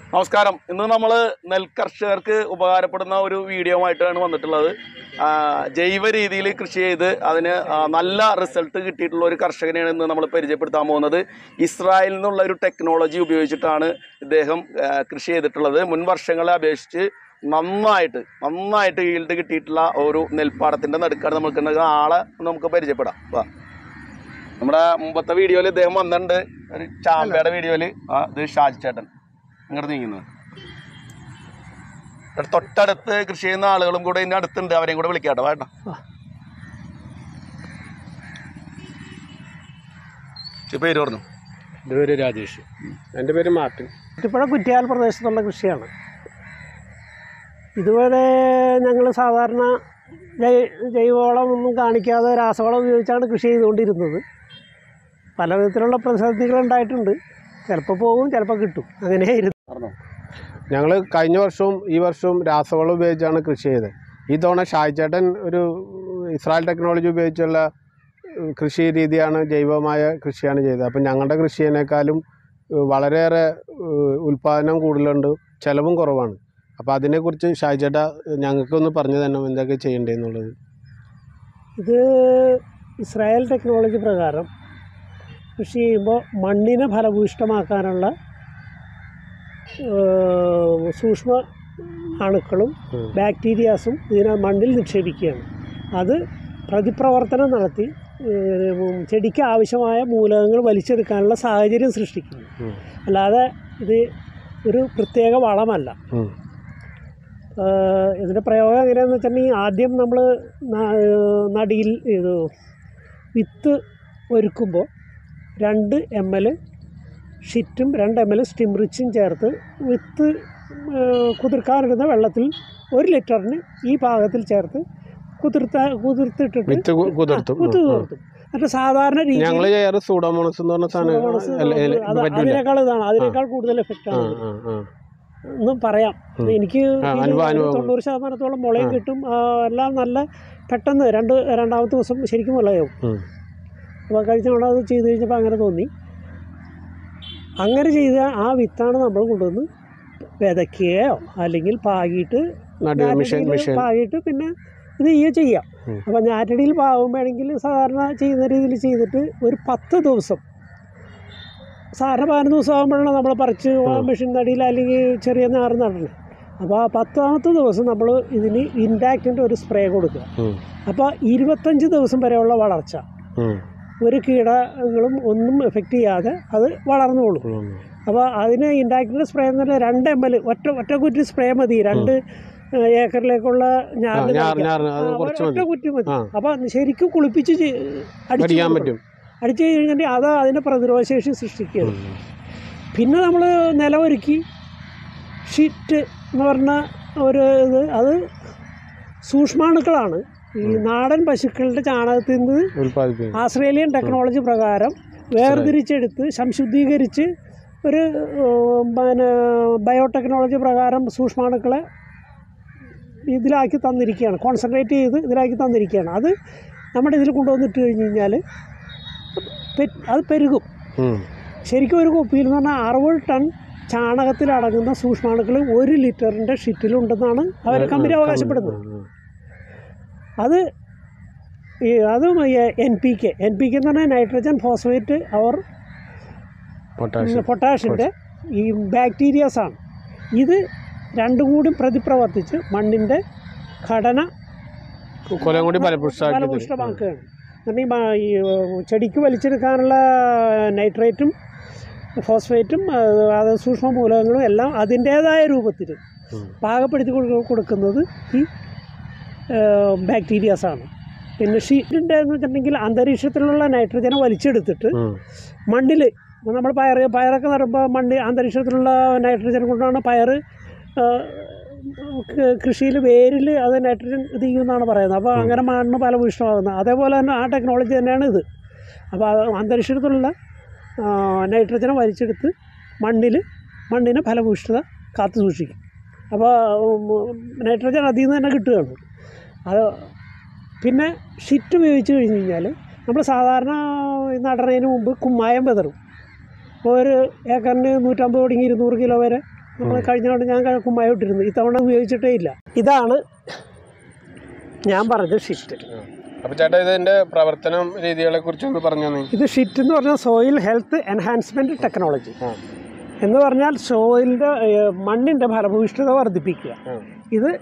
നമസ്കാരം. ഇന്ന് നമ്മൾ നെൽകർഷകർക്ക് ഉപകാരപ്പെടുന്ന ഒരു വീഡിയോ ആയിട്ടാണ് വന്നിട്ടുള്ളത്. ജൈവ രീതിയിൽ കൃഷി ചെയ്ത് അതിന് നല്ല റിസൾട്ട് കിട്ടിയിട്ടുള്ള ഒരു കർഷകനെയാണ് ഇന്ന് നമ്മൾ പരിചയപ്പെടുത്താൻ പോകുന്നത്. ഇസ്രായേലിൽ നിന്നുള്ള ഒരു ടെക്നോളജി ഉപയോഗിച്ചിട്ടാണ് ഇദ്ദേഹം കൃഷി ചെയ്തിട്ടുള്ളത്. മുൻ വർഷങ്ങളെ അപേക്ഷിച്ച് നന്നായിട്ട് ഈൽഡ് കിട്ടിയിട്ടുള്ള ഒരു നെൽപ്പാടത്തിൻ്റെ നടുക്കാണ് നമുക്ക് ആളെ നമുക്ക് പരിചയപ്പെടാം. നമ്മുടെ മുമ്പത്തെ വീഡിയോയിൽ ഇദ്ദേഹം വന്നിട്ടുണ്ട്, ഒരു ചാമ്പയുടെ വീഡിയോയിൽ. ഇത് ഷാജി ചേട്ടൻ ഇങ്ങോട്ട് നീങ്ങുന്നത്. തൊട്ടടുത്ത് കൃഷി ചെയ്യുന്ന ആളുകളും കൂടെ ഇതിൻ്റെ അടുത്തുണ്ട്, അവരെയും കൂടെ വിളിക്കാട്ടോ. വേണ്ട, പേര് പറഞ്ഞു. എൻ്റെ പേര് രാജേഷ്. എൻ്റെ പേര് മാർട്ടിൻ. കുറ്റിപ്പുഴ കുറ്റിയാൽ പ്രദേശത്തുള്ള കൃഷിയാണ്. ഇതുവരെ ഞങ്ങൾ സാധാരണ ജൈവവളം ഒന്നും കാണിക്കാതെ രാസവളം ഉപയോഗിച്ചാണ് കൃഷി ചെയ്തുകൊണ്ടിരുന്നത്. പല വിധത്തിലുള്ള പ്രതിസന്ധികളുണ്ടായിട്ടുണ്ട്. ചിലപ്പോൾ പോകും, ചിലപ്പോൾ കിട്ടും, അങ്ങനെയായിരുന്നു. ഞങ്ങൾ കഴിഞ്ഞ വർഷവും ഈ വർഷവും രാസവളം ഉപയോഗിച്ചാണ് കൃഷി ചെയ്തത്. ഈ തവണ ഷാജി ചേട്ടൻ ഒരു ഇസ്രായേൽ ടെക്നോളജി ഉപയോഗിച്ചുള്ള കൃഷി രീതിയാണ്, ജൈവമായ കൃഷിയാണ് ചെയ്തത്. അപ്പം ഞങ്ങളുടെ കൃഷിയേക്കാളും വളരെയേറെ ഉൽപ്പാദനം കൂടുതലുണ്ട്, ചിലവും കുറവാണ്. അപ്പോൾ അതിനെക്കുറിച്ച് ഷാജി ചേട്ടാ ഞങ്ങൾക്കൊന്ന് പറഞ്ഞു തന്നെ എന്തൊക്കെ ചെയ്യേണ്ടതെന്നുള്ളത്. ഇത് ഇസ്രായേൽ ടെക്നോളജി പ്രകാരം കൃഷി ചെയ്യുമ്പോൾ മണ്ണിനെ ഫലഭൂയിഷ്ടമാക്കാനുള്ള സൂക്ഷ്മ അണുക്കളും ബാക്ടീരിയാസും ഇതിനെ മണ്ണിൽ നിക്ഷേപിക്കുകയാണ്. അത് പ്രതിപ്രവർത്തനം നടത്തി ചെടിക്ക് ആവശ്യമായ മൂലകങ്ങൾ വലിച്ചെടുക്കാനുള്ള സാഹചര്യം സൃഷ്ടിക്കുന്നു. അല്ലാതെ ഇത് ഒരു പ്രത്യേക വളമല്ല. ഇതിൻ്റെ പ്രയോഗം എങ്ങനെയാണെന്ന് വെച്ചിട്ടുണ്ടെങ്കിൽ, ആദ്യം നമ്മൾ നടിയിൽ ഇത് വിത്ത് ഒരുക്കുമ്പോൾ 2 ml ഷിറ്റും 2 ml സ്റ്റിം റിച്ചും ചേർത്ത് വിത്ത് കുതിർക്കാനിടുന്ന വെള്ളത്തിൽ 1 ലിറ്ററിന് ഈ പാകത്തിൽ ചേർത്ത് കുതിർത്തിട്ടിട്ട് കുതിർത്തും. എന്നിട്ട് സാധാരണ രീതി അതിനേക്കാൾ കൂടുതൽ എഫക്റ്റാണ് എന്നും പറയാം. എനിക്ക് 90% മുളയും കിട്ടും. എല്ലാം നല്ല പെട്ടെന്ന് രണ്ടാമത്തെ ദിവസം ശരിക്കും മുളയാവും. അപ്പോൾ കഴിഞ്ഞ തവണ അത് ചെയ്ത് കഴിഞ്ഞപ്പോൾ അങ്ങനെ തോന്നി. അങ്ങനെ ചെയ്ത ആ വിത്താണ് നമ്മൾ കൊണ്ടുവന്ന് വിതയ്ക്കുകയോ അല്ലെങ്കിൽ പാകിയിട്ട് പിന്നെ ഇത് ചെയ്യാം. അപ്പോൾ ഞാറ്റടിയിൽ പാകുമ്പോഴെങ്കിൽ സാധാരണ ചെയ്യുന്ന രീതിയിൽ ചെയ്തിട്ട് ഒരു 10 ദിവസം, സാധാരണ 15 ദിവസം ആകുമ്പോഴാണ് നമ്മൾ പറിച്ച് മെഷീൻ നടിയിൽ അല്ലെങ്കിൽ ചെറിയ ഞാറ് നടണം. അപ്പോൾ ആ 10ാമത്തെ ദിവസം നമ്മൾ ഇതിന് ഇൻഡാക്റ്റിൻ്റെ ഒരു സ്പ്രേ കൊടുക്കുക. അപ്പോൾ 25 ദിവസം വരെയുള്ള വളർച്ച ഒരു കീടങ്ങളും ഒന്നും എഫക്റ്റ് ചെയ്യാതെ അത് വളർന്നോളും. അപ്പോൾ അതിന് ഇൻഡാക്റ്റിൻ്റെ സ്പ്രേ എന്ന് പറഞ്ഞാൽ 2 ml ഒറ്റ കുറ്റി സ്പ്രേ മതി. 2 ഏക്കറിലേക്കുള്ള ഒറ്റ കുറ്റി മതി. അപ്പോൾ ശരിക്കും കുളിപ്പിച്ച് അടിച്ചു കഴിഞ്ഞിട്ടുണ്ടെങ്കിൽ അത് അതിൻ്റെ പ്രതിരോധശേഷി സൃഷ്ടിക്കുകയാണ്. പിന്നെ നമ്മൾ നിലമൊരുക്കി ഷീറ്റ് എന്ന് പറഞ്ഞ ഒരു ഇത്, അത് സൂക്ഷ്മാണുക്കളാണ്. ഈ നാടൻ പശുക്കളുടെ ചാണകത്തിൽ നിന്ന് ആസ്ട്രേലിയൻ ടെക്നോളജി പ്രകാരം വേർതിരിച്ചെടുത്ത് സംശുദ്ധീകരിച്ച് ഒരു ബയോടെക്നോളജി പ്രകാരം സൂക്ഷ്മാണുക്കളെ ഇതിലാക്കി തന്നിരിക്കുകയാണ്, കോൺസെൻട്രേറ്റ് ചെയ്ത് ഇതിലാക്കി തന്നിരിക്കുകയാണ്. അത് നമ്മുടെ ഇതിൽ കൊണ്ടുവന്നിട്ട് കഴിഞ്ഞ് കഴിഞ്ഞാൽ അത് പെരുകും. ശരിക്കും ഒരു കുപ്പിയിൽ എന്ന് പറഞ്ഞാൽ 60 ടൺ ചാണകത്തിലടങ്ങുന്ന സൂക്ഷ്മാണുക്കൾ 1 ലിറ്ററിൻ്റെ ഷിറ്റിലുണ്ടെന്നാണ് അവർ കമ്പനി അവകാശപ്പെടുന്നത്. അതും NPK എന്ന് പറഞ്ഞാൽ നൈട്രജൻ ഫോസ്ഫേറ്റ് അവർ പൊട്ടാഷിൻ്റെ ഈ ബാക്ടീരിയാസാണ്. ഇത് രണ്ടും കൂടി പ്രതിപ്രവർത്തിച്ച് മണ്ണിൻ്റെ ഘടന ഫലപുഷ്ടമാക്കുകയാണ്. കാരണം ഈ ചെടിക്ക് വലിച്ചെടുക്കാനുള്ള നൈട്രേറ്റും ഫോസ്ഫേറ്റും അത് സൂക്ഷ്മ മൂലകങ്ങളും എല്ലാം അതിൻ്റേതായ രൂപത്തിൽ പാകപ്പെടുത്തി കൊടുക്കുന്നത് ഈ ബാക്ടീരിയാസാണ്. പിന്നെ ഷീറ്റിൻ്റെ എന്ന് വെച്ചിട്ടുണ്ടെങ്കിൽ അന്തരീക്ഷത്തിലുള്ള നൈട്രജനെ വലിച്ചെടുത്തിട്ട് മണ്ണിൽ, നമ്മൾ പയറൊക്കെ നടുമ്പോൾ അന്തരീക്ഷത്തിലുള്ള നൈട്രജൻ കൊണ്ടാണ് പയർ കൃഷിയിൽ വേരിൽ അത് നൈട്രജൻ ഇത് ചെയ്യുമെന്നാണ് പറയുന്നത്. അപ്പോൾ അങ്ങനെ മണ്ണ് ഫലഭൂയിഷ്ടമാകുന്നത്. അതേപോലെ തന്നെ ആ ടെക്നോളജി തന്നെയാണ് ഇത്. അപ്പോൾ അന്തരീക്ഷത്തിലുള്ള നൈട്രജനെ വലിച്ചെടുത്ത് മണ്ണിന് ഫലഭൂയിഷ്ഠത കാത്തു സൂക്ഷിക്കും. അപ്പോൾ നൈട്രജൻ അതിൽ നിന്ന് തന്നെ കിട്ടുകയാണ്. അത് പിന്നെ ഷിറ്റ് ഉപയോഗിച്ച് കഴിഞ്ഞ് കഴിഞ്ഞാൽ നമ്മൾ സാധാരണ നടുന്നതിന് മുമ്പ് കുമ്മായം വിതറും. ഒരു ഏക്കറിന് 150 തുടങ്ങി 200 കിലോ വരെ നമ്മൾ കഴിഞ്ഞ തവണ ഞാൻ കുമ്മായം ഇട്ടിരുന്നു, ഇത്തവണ ഉപയോഗിച്ചിട്ടേ ഇല്ല. ഇതാണ് ഞാൻ പറഞ്ഞ ഷിറ്റ്. അപ്പോൾ ചേട്ടാ ഇതിൻ്റെ പ്രവർത്തനം രീതികളെ കുറിച്ചൊന്ന് പറഞ്ഞു. ഇത് ഷിറ്റ് എന്ന് പറഞ്ഞാൽ സോയിൽ ഹെൽത്ത് എൻഹാൻസ്മെൻറ്റ് ടെക്നോളജി എന്ന് പറഞ്ഞാൽ സോയിലിൻ്റെ മണ്ണിൻ്റെ ഫലഭൂയിഷ്ഠത വർദ്ധിപ്പിക്കുക. ഇത്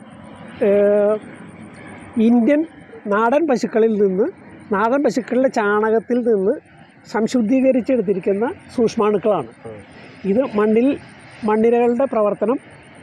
ഇന്ത്യൻ നാടൻ പശുക്കളുടെ ചാണകത്തിൽ നിന്ന് സംശുദ്ധീകരിച്ചെടുത്തിരിക്കുന്ന സൂക്ഷ്മാണുക്കളാണ്. ഇത് മണ്ണിരകളുടെ പ്രവർത്തനം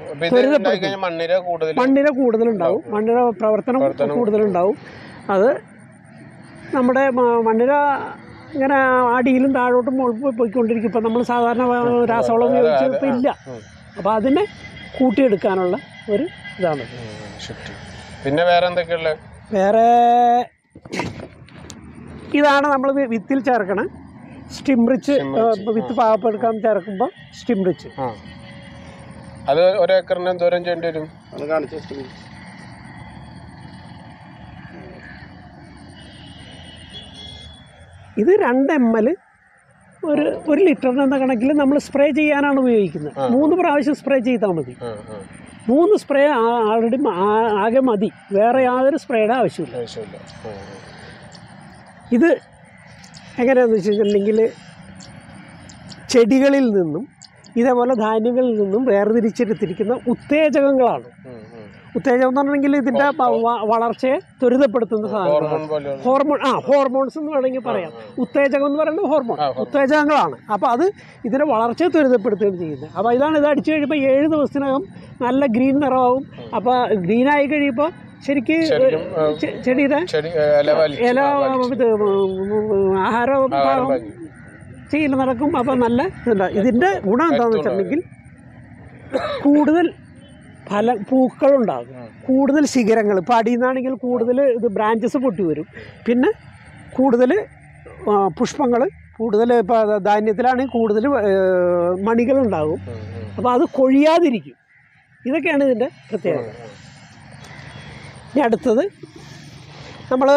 മണ്ണിര കൂടുതലുണ്ടാവും, മണ്ണിര പ്രവർത്തനം കൂടുതലുണ്ടാവും. അത് നമ്മുടെ മണ്ണിര ഇങ്ങനെ അടിയിലും താഴോട്ടും പോയിക്കൊണ്ടിരിക്കും. ഇപ്പം നമ്മൾ സാധാരണ രാസവളം ഉപയോഗിച്ച് ഇപ്പം ഇല്ല. അപ്പോൾ അതിനെ കൂട്ടിയെടുക്കാനുള്ള ഒരു ഇതാണ്. പിന്നെ വേറെ എന്തൊക്കെയുള്ള? വേറെ ഇതാണ് നമ്മൾ വിത്തിൽ ചേർക്കണ സ്റ്റിംറിച്ച്. വിത്ത് പാകപ്പെടുക്കാൻ ചേർക്കുമ്പോൾ സ്റ്റിംറിച്ച്. അത് ഒരേക്കറിന് എന്തോരം ചെയ്യേണ്ടി വരും? ഇത് 2 ml ഒരു ലിറ്ററിന് എന്ന കണക്കിൽ നമ്മൾ സ്പ്രേ ചെയ്യാനാണ് ഉപയോഗിക്കുന്നത്. 3 പ്രാവശ്യം സ്പ്രേ ചെയ്താൽ മതി. 3 സ്പ്രേ ആൾറെഡി ആകെ മതി, വേറെ യാതൊരു സ്പ്രേയുടെ ആവശ്യമില്ല. ഇത് എങ്ങനെയാണെന്ന് വെച്ചിട്ടുണ്ടെങ്കിൽ ചെടികളിൽ നിന്നും ഇതേപോലെ ധാന്യങ്ങളിൽ നിന്നും വേർതിരിച്ചെടുത്തിരിക്കുന്ന ഉത്തേജകങ്ങളാണ്. ഉത്തേജകം എന്ന് പറഞ്ഞെങ്കിൽ ഇതിൻ്റെ വളർച്ചയെ ത്വരിതപ്പെടുത്തുന്ന സാധനങ്ങളാണ്. ഹോർമോൺസ് എന്ന് വേണമെങ്കിൽ പറയാം. ഉത്തേജകം എന്ന് പറയുന്നത് ഉത്തേജകങ്ങളാണ്. അപ്പോൾ അത് ഇതിൻ്റെ വളർച്ചയെ ത്വരിതപ്പെടുത്തുകയാണ് ചെയ്യുന്നത്. അപ്പോൾ ഇത് അടിച്ചു കഴിയുമ്പോൾ 7 ദിവസത്തിനകം നല്ല ഗ്രീൻ നിറമാവും. അപ്പോൾ ഗ്രീനായി കഴിയുമ്പോൾ ശരിക്ക് ചെടിയുടെ ഇല ആഹാരം ചെയ്യൽ നടക്കും. അപ്പോൾ നല്ല ഇതുണ്ട്. ഇതിൻ്റെ ഗുണം എന്താണെന്ന് വെച്ചിട്ടുണ്ടെങ്കിൽ കൂടുതൽ പൂക്കളുണ്ടാകും, കൂടുതൽ ശിഖരങ്ങൾ. ഇപ്പോൾ അടിയിൽ നിന്നാണെങ്കിൽ കൂടുതൽ ഇത് ബ്രാഞ്ചസ് പൊട്ടി വരും. പിന്നെ കൂടുതൽ പുഷ്പങ്ങൾ, കൂടുതൽ ഇപ്പോൾ ധാന്യത്തിലാണെങ്കിൽ കൂടുതൽ മണികളുണ്ടാകും. അപ്പോൾ അത് കൊഴിയാതിരിക്കും. ഇതൊക്കെയാണ് ഇതിൻ്റെ പ്രത്യേകത. ഇനി അടുത്തത് നമ്മൾ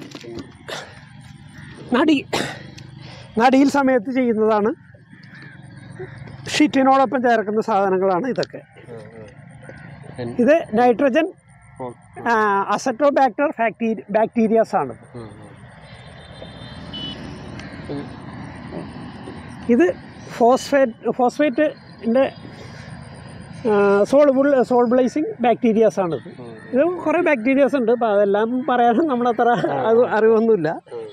നടിയിൽ സമയത്ത് ചെയ്യുന്നതാണ്. ഷീറ്റിനോടൊപ്പം ചേർക്കുന്ന സാധനങ്ങളാണ് ഇതൊക്കെ. ഇത് നൈട്രജൻ അസറ്റോബാക്ടർ ബാക്ടീരിയാസ് ആണ്. ഇത് ഫോസ്ഫേറ്റിൻ്റെ സോൾബിളൈസിങ് ബാക്ടീരിയാസ് ആണ്. ഇത് കുറേ ബാക്ടീരിയാസ് ഉണ്ട്. അപ്പോൾ അതെല്ലാം പറയാനും നമ്മളത്ര അറിവൊന്നുമില്ല.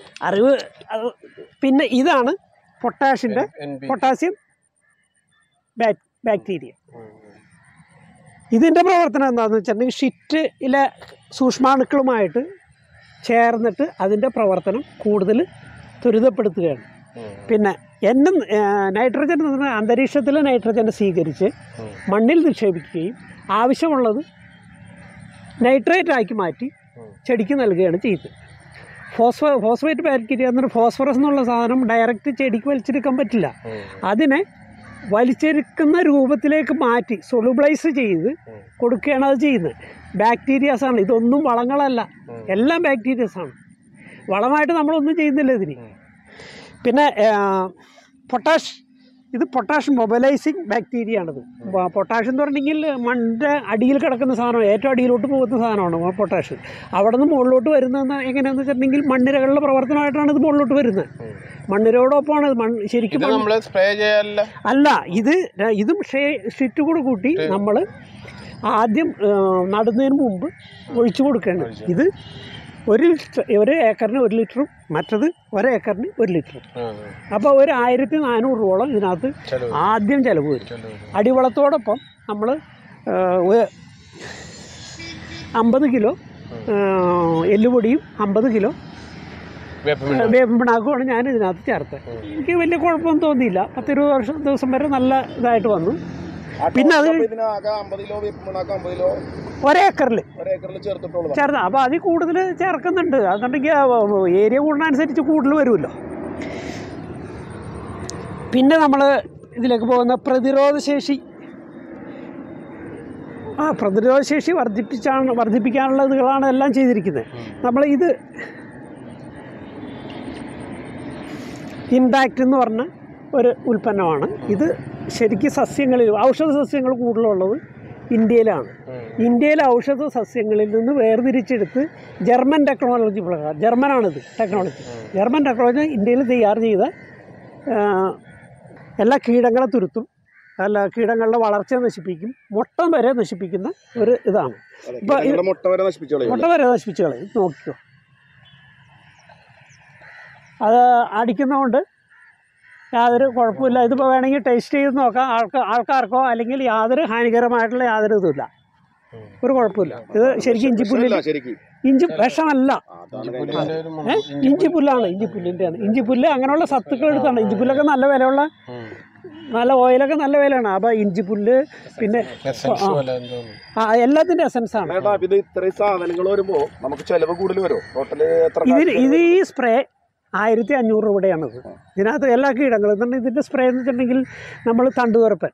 പിന്നെ ഇതാണ് പൊട്ടാസ്യം ബാക്ടീരിയ. ഇതിൻ്റെ പ്രവർത്തനം എന്താണെന്ന് വെച്ചിട്ടുണ്ടെങ്കിൽ ഷിറ്റിലെ സൂക്ഷ്മാണുക്കളുമായിട്ട് ചേർന്നിട്ട് അതിൻ്റെ പ്രവർത്തനം കൂടുതൽ ത്വരിതപ്പെടുത്തുകയാണ്. പിന്നെ നൈട്രജൻ എന്ന് പറഞ്ഞാൽ അന്തരീക്ഷത്തിലെ നൈട്രജനെ സ്വീകരിച്ച് മണ്ണിൽ നിക്ഷേപിക്കുകയും ആവശ്യമുള്ളത് നൈട്രേറ്റാക്കി മാറ്റി ചെടിക്ക് നൽകുകയാണ് ചെയ്യുന്നത്. ഫോസ്ഫേറ്റ് ബാക്ടീരിയ എന്നൊരു ഫോസ്ഫറസ് എന്നുള്ള സാധനം ഡയറക്റ്റ് ചെടിക്ക് വലിച്ചെടുക്കാൻ പറ്റില്ല. അതിനെ വലിച്ചെടുക്കുന്ന രൂപത്തിലേക്ക് മാറ്റി സൊളുബിളൈസ് ചെയ്ത് കൊടുക്കുകയാണ് അത് ചെയ്യുന്നത്. ബാക്ടീരിയാസാണ്. ഇതൊന്നും വളങ്ങളല്ല, എല്ലാം ബാക്ടീരിയാസാണ്. വളമായിട്ട് നമ്മളൊന്നും ചെയ്യുന്നില്ല ഇതിന്. പിന്നെ ഇത് പൊട്ടാഷ് മൊബൈലൈസിങ് ബാക്ടീരിയ ആണിത്. പൊട്ടാഷ് എന്ന് പറഞ്ഞെങ്കിൽ മണ്ണിൻ്റെ അടിയിൽ കിടക്കുന്ന സാധനം, ഏറ്റവും അടിയിലോട്ട് പോകുന്ന സാധനമാണ് പൊട്ടാഷ്. അവിടെ നിന്ന് മുകളിലോട്ട് വരുന്നതെന്ന് എങ്ങനെയാണെന്ന് വെച്ചിട്ടുണ്ടെങ്കിൽ മണ്ണിരകളുടെ പ്രവർത്തനമായിട്ടാണ് ഇത് മുകളിലോട്ട് വരുന്നത്. മണ്ണിരയോടൊപ്പമാണ് ശരിക്കും അല്ല. ഇതും ഷീറ്റ് കൂടെ കൂട്ടി നമ്മൾ ആദ്യം നടുന്നതിന് മുമ്പ് ഒഴിച്ചു കൊടുക്കേണ്ടത്. ഇത് 1 ഏക്കറിന് 1 ലിറ്ററും മറ്റത് 1 ഏക്കറിന് 1 ലിറ്ററും. അപ്പോൾ 1400 രൂപയോളം ഇതിനകത്ത് ആദ്യം ചിലവ് വരും. അടിവളത്തോടൊപ്പം നമ്മൾ 50 കിലോ എല്ലുപൊടിയും 50 കിലോ വേപ്പിൻ പിണ്ണാക്കുമാണ് ഞാൻ ഇതിനകത്ത് ചേർത്തത്. എനിക്ക് വലിയ കുഴപ്പമൊന്നും തോന്നിയില്ല. 10-20 ദിവസം വരെ നല്ല ഇതായിട്ട് വന്നു. പിന്നെ അത് 1 ഏക്കറിൽ ചേർത്ത. അപ്പോൾ അതിൽ കൂടുതൽ ചേർക്കുന്നുണ്ട്. അതുണ്ടെങ്കിൽ ഏരിയ കൂടുന്നതനുസരിച്ച് കൂടുതൽ വരുമല്ലോ. പിന്നെ നമ്മൾ ഇതിലേക്ക് പോകുന്ന പ്രതിരോധശേഷി വർദ്ധിപ്പിക്കാനുള്ള ഇതുകളാണ് എല്ലാം ചെയ്തിരിക്കുന്നത്. നമ്മൾ ഇത് ഇമ്പാക്റ്റ് എന്ന് പറഞ്ഞ ഒരു ഉൽപ്പന്നമാണ്. ഇത് ശരിക്കും സസ്യങ്ങളിൽ ഔഷധ സസ്യങ്ങൾ കൂടുതലുള്ളത് ഇന്ത്യയിലാണ്. ഇന്ത്യയിലെ ഔഷധ സസ്യങ്ങളിൽ നിന്ന് വേർതിരിച്ചെടുത്ത് ജർമ്മൻ ടെക്നോളജി പ്രകാരം, ജർമ്മനാണിത് ടെക്നോളജി, ജർമ്മൻ ടെക്നോളജി ഇന്ത്യയിൽ തയ്യാർ ചെയ്ത എല്ലാ കീടങ്ങളെ തുരുത്തും, അല്ല കീടങ്ങളുടെ വളർച്ചയെ നശിപ്പിക്കും, മുട്ട വരെ നശിപ്പിക്കുന്ന ഒരു ഇതാണ്. ഇപ്പോൾ മുട്ട വരെ നശിപ്പിച്ചു കളയും. നോക്കിക്കോ, അത് അടിക്കുന്നതുകൊണ്ട് യാതൊരു കുഴപ്പമില്ല. ഇതിപ്പോൾ വേണമെങ്കിൽ ടേസ്റ്റ് ചെയ്ത് നോക്കാം ആൾക്കാർക്കോ, അല്ലെങ്കിൽ യാതൊരു ഹാനികരമായിട്ടുള്ള യാതൊരു ഇതുമില്ല, ഒരു കുഴപ്പമില്ല. ഇത് ശരിക്കും ഇഞ്ചി വിഷമല്ല, ഇഞ്ചിപ്പുല്ലാണ്, ഇഞ്ചിപ്പുല്ലിൻ്റെയാണ്. ഇഞ്ചിപ്പുല്ല് അങ്ങനെയുള്ള സത്തുക്കൾ എടുത്താണ്. ഇഞ്ചിപ്പുല്ലൊക്കെ നല്ല വിലയുള്ള, നല്ല ഓയിലൊക്കെ നല്ല വിലയാണ്. അപ്പോൾ ഇഞ്ചിപ്പുല്ല് പിന്നെ എല്ലാത്തിൻ്റെ എസൻസാണ്. ഇത് ഈ സ്പ്രേ 1500 രൂപയുടെയാണിത്. ഇതിനകത്ത് എല്ലാ കീടങ്ങളും ഇതുണ്ട്. ഇതിൻ്റെ സ്പ്രേ എന്ന് വെച്ചിട്ടുണ്ടെങ്കിൽ നമ്മൾ തണ്ടുതുറപ്പൻ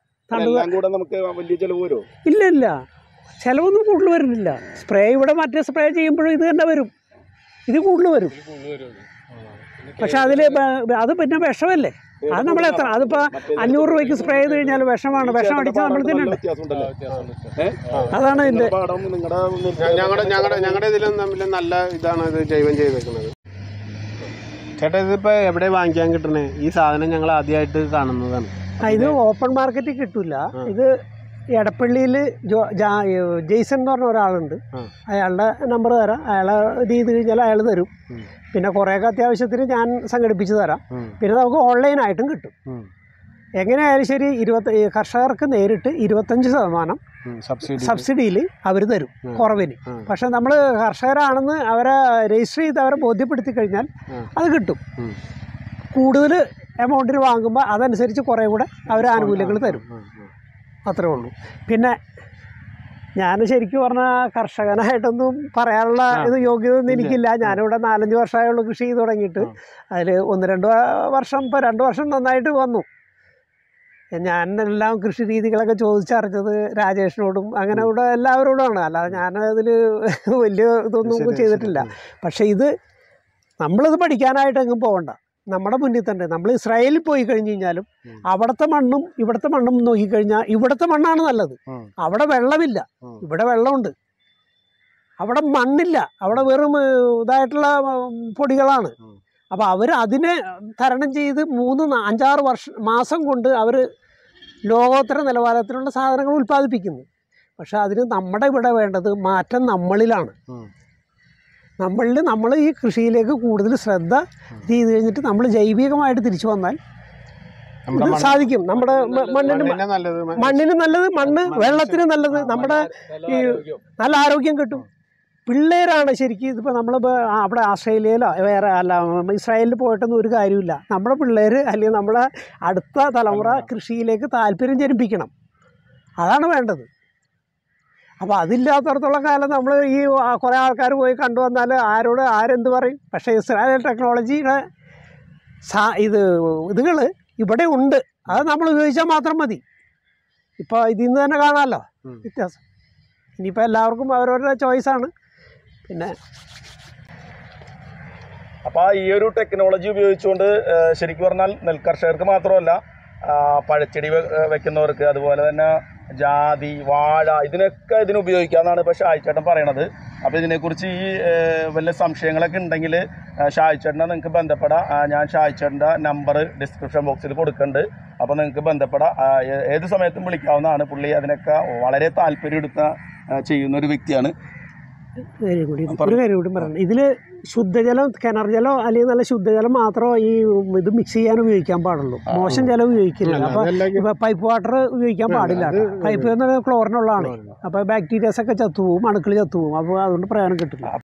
ഇല്ല, ചിലവൊന്നും കൂടുതൽ വരുന്നില്ല. സ്പ്രേ ഇവിടെ മറ്റേ സ്പ്രേ ചെയ്യുമ്പോഴും ഇത് തന്നെ വരും, ഇത് കൂടുതൽ വരും. പക്ഷെ അത് പിന്നെ വിഷമല്ലേ, അത് നമ്മൾ എത്ര, അതിപ്പോൾ 500 രൂപയ്ക്ക് സ്പ്രേ ചെയ്ത് കഴിഞ്ഞാൽ വിഷമാണ്. വിഷം അടിച്ചാൽ നമ്മൾ തിന്നണ്ടേ. അതാണ് ഇതിൻ്റെ ഞങ്ങളുടെ ഇതിലും തമ്മിൽ നല്ല ഇതാണ് ഇത് ജൈവം ചെയ്തേക്കുന്നത്. ചേട്ടാ, ഇതിപ്പോൾ എവിടെ വാങ്ങിക്കാൻ കിട്ടണേ? ഈ സാധനം ഞങ്ങൾ ആദ്യമായിട്ട് കാണുന്നതാണ്. ഇത് ഓപ്പൺ മാർക്കറ്റിൽ കിട്ടില്ല. ഇത് എടപ്പള്ളിയിൽ ജെയ്സൺ എന്ന് പറഞ്ഞ ഒരാളുണ്ട്, അയാളുടെ നമ്പർ തരാം. അയാളെ ഇത് ചെയ്ത് കഴിഞ്ഞാൽ അയാൾ തരും. പിന്നെ കുറേയൊക്കെ അത്യാവശ്യത്തിന് ഞാൻ സംഘടിപ്പിച്ച് തരാം. പിന്നെ നമുക്ക് ഓൺലൈനായിട്ടും കിട്ടും. എങ്ങനെയായാലും ശരി, കർഷകർക്ക് നേരിട്ട് 25% സബ്സിഡിയിൽ അവർ തരും, കുറവിന്. പക്ഷെ നമ്മൾ കർഷകരാണെന്ന് അവരെ രജിസ്റ്റർ ചെയ്ത് അവരെ ബോധ്യപ്പെടുത്തി കഴിഞ്ഞാൽ അത് കിട്ടും. കൂടുതൽ എമൗണ്ടിന് വാങ്ങുമ്പോൾ അതനുസരിച്ച് കുറേ കൂടെ അവർ ആനുകൂല്യങ്ങൾ തരും, അത്രേ ഉള്ളൂ. പിന്നെ ഞാൻ ശരിക്കും പറഞ്ഞാൽ കർഷകനായിട്ടൊന്നും പറയാനുള്ള യോഗ്യതയൊന്നും എനിക്കില്ല. ഞാനിവിടെ 4-5 വർഷമായുള്ളൂ കൃഷി ചെയ്ത് തുടങ്ങിയിട്ട്. അതിൽ 1-2 വർഷം, ഇപ്പോൾ 2 വർഷം നന്നായിട്ട് വന്നു. ഞാനെല്ലാം കൃഷി രീതികളൊക്കെ ചോദിച്ചറിഞ്ഞത് രാജേഷിനോടും അങ്ങനെ ഇവിടെ എല്ലാവരോടുമാണ്. അല്ലാതെ ഞാനതിൽ വലിയ ഇതൊന്നും ചെയ്തിട്ടില്ല. പക്ഷേ നമ്മളിത് പഠിക്കാനായിട്ട് എങ്ങും പോകണ്ട, നമ്മുടെ മുന്നിൽ തന്നെ. നമ്മൾ ഇസ്രായേലിൽ പോയി കഴിഞ്ഞ് കഴിഞ്ഞാലും അവിടുത്തെ മണ്ണും ഇവിടുത്തെ മണ്ണും നോക്കിക്കഴിഞ്ഞാൽ ഇവിടുത്തെ മണ്ണാണ് നല്ലത്. അവിടെ വെള്ളമില്ല, ഇവിടെ വെള്ളമുണ്ട്. അവിടെ മണ്ണില്ല, അവിടെ വെറും ഇതായിട്ടുള്ള പൊടികളാണ്. അപ്പോൾ അവർ അതിനെ തരണം ചെയ്ത് 3-5-6 മാസം കൊണ്ട് അവർ ലോകോത്തര നിലവാരത്തിലുള്ള സാധനങ്ങൾ ഉൽപ്പാദിപ്പിക്കുന്നു. പക്ഷെ അതിന് നമ്മുടെ ഇവിടെ വേണ്ടത് മാറ്റം നമ്മളിലാണ്. നമ്മൾ ഈ കൃഷിയിലേക്ക് കൂടുതൽ ശ്രദ്ധ ചെയ്ത് കഴിഞ്ഞിട്ട് നമ്മൾ ജൈവികമായിട്ട് തിരിച്ചു വന്നാൽ സാധിക്കും. നമ്മുടെ മണ്ണിന് നല്ലത്, വെള്ളത്തിന് നല്ലത്, നമ്മുടെ ഈ നല്ല ആരോഗ്യം കിട്ടും. പിള്ളേരാണ് ശരിക്കും. ഇതിപ്പോൾ നമ്മളിപ്പോൾ അവിടെ ആസ്ട്രേലിയയിലോ വേറെ അല്ല ഇസ്രായേലിൽ പോയിട്ടൊന്നും ഒരു കാര്യമില്ല. നമ്മുടെ പിള്ളേർ അല്ലെങ്കിൽ നമ്മുടെ അടുത്ത തലമുറ കൃഷിയിലേക്ക് താല്പര്യം ജനിപ്പിക്കണം, അതാണ് വേണ്ടത്. അപ്പോൾ അതില്ലാത്തടത്തോളം കാലം നമ്മൾ ഈ കുറേ ആൾക്കാർ പോയി കണ്ടുവന്നാൽ ആരെന്ത് പറയും? പക്ഷേ ഇസ്രായേൽ ടെക്നോളജിയുടെ ഇതുകൾ ഇവിടെ ഉണ്ട്. അത് നമ്മൾ ഉപയോഗിച്ചാൽ മാത്രം മതി. ഇപ്പോൾ ഇതിൽ നിന്ന് തന്നെ കാണാമല്ലോ വ്യത്യാസം. ഇനിയിപ്പോൾ എല്ലാവർക്കും അവരവരുടെ ചോയ്സാണ്. പിന്നെ അപ്പോൾ ഈ ഒരു ടെക്നോളജി ഉപയോഗിച്ചുകൊണ്ട് ശരിക്കും പറഞ്ഞാൽ നെൽകർഷകർക്ക് മാത്രമല്ല, പഴച്ചെടി വെക്കുന്നവർക്ക്, അതുപോലെ തന്നെ ജാതി, വാഴ, ഇതിനൊക്കെ ഉപയോഗിക്കാമെന്നാണ് ഇപ്പോൾ ഷായിച്ചേട്ടൻ പറയണത്. അപ്പോൾ ഇതിനെക്കുറിച്ച് വല്ല സംശയങ്ങളൊക്കെ ഉണ്ടെങ്കിൽ ഷായിച്ചേട്ടനെ നിങ്ങൾക്ക് ബന്ധപ്പെടാം. ഞാൻ ഷായിച്ചേട്ടൻ്റെ നമ്പർ ഡിസ്ക്രിപ്ഷൻ ബോക്സിൽ കൊടുക്കുന്നുണ്ട്. അപ്പോൾ നിങ്ങൾക്ക് ബന്ധപ്പെടാം. ഏത് സമയത്തും വിളിക്കാവുന്നതാണ്. പുള്ളി അതിനൊക്കെ വളരെ താല്പര്യം ചെയ്യുന്നൊരു വ്യക്തിയാണ്. ഒരു കാര്യം കൂടി പറയണം. ഇതിൽ ശുദ്ധജലം, കിണർ ജലം അല്ലെങ്കിൽ നല്ല ശുദ്ധജലം മാത്രമേ ഇത് മിക്സ് ചെയ്യാൻ ഉപയോഗിക്കാൻ പാടുള്ളൂ. മോശം ജലം ഉപയോഗിക്കില്ല. അപ്പോൾ പൈപ്പ് വാട്ടർ ഉപയോഗിക്കാൻ പാടില്ല. പൈപ്പ് എന്ന് ക്ലോറിനുള്ളതാണ്. അപ്പോൾ ബാക്ടീരിയാസൊക്കെ ചത്തുപോകും, അണുക്കൾ ചത്തുപോകും. അപ്പോൾ അതുകൊണ്ട് പ്രയോജനം കിട്ടില്ല.